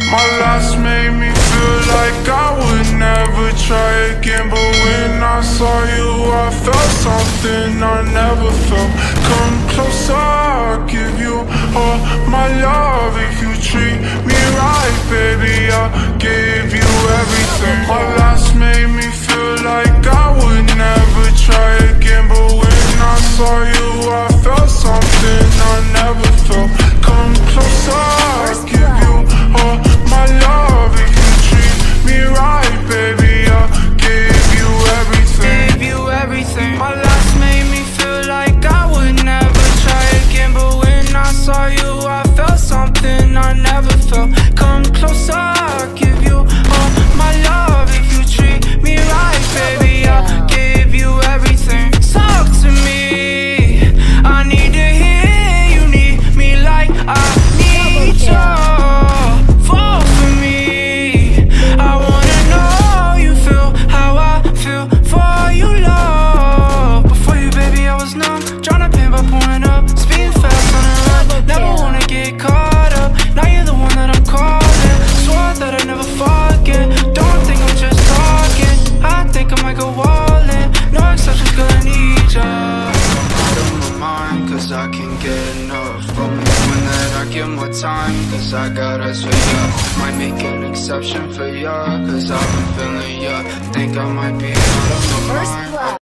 My last made me feel like I would never try again, but when I saw you I felt something I never felt. Come closer, I'll give you all my love. If you treat me right, baby, I'll give you everything. My last made me feel like I would never try again, but when I saw you I felt something I never felt. Come closer, I'll give you all my love. If you treat me right, baby, I'll give you everything. Give you everything. My last made me feel like I would never try again, but when I saw you I felt something I never felt. Come closer, I'll give you all my love. If you treat me right, baby, I'll give you everything. Talk to me, I need to hear you need me like I need you. Fall for me, I wanna know you feel how I feel for you, love. Before you, baby, I was numb, tryna pin by pulling up, speeding fast on the run. Never wanna get caught up, now you're the one that I'm calling. Swore that I'd never forget, don't think I'm just talking. I think I might go all in, no exceptions, girl, I need ya. Out of my mind, cause I can't get enough. Hoping that I get more time, cause I got us for ya. Might make an exception for ya, cause I've been feeling ya. Think I might be out of my mind.